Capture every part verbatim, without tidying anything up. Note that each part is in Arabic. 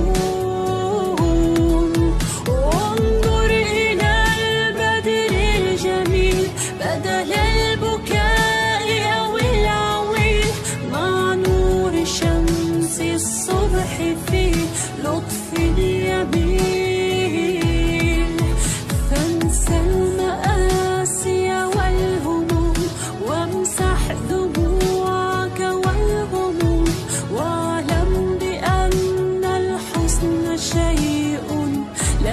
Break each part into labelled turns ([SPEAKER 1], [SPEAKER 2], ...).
[SPEAKER 1] وانظر إلى البدر الجميل بدل البكاء أو العويل، مع نور شمس الصبح في لطف اليمين. فانسى المآسي والهموم وامسح دموعك والغموم، واعلم بأن الحزن شيء لا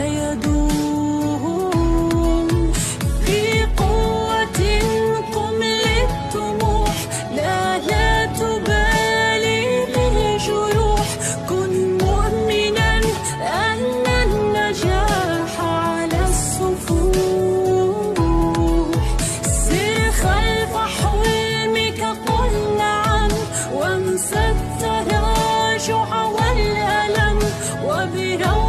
[SPEAKER 1] يدوم. في قوة قم للطموح، لا لا تبالي بالجروح، كن مؤمنا أن النجاح على الصفوح. سر خلف حلمك قل نعم، وانسى التراجع والألم، وبروح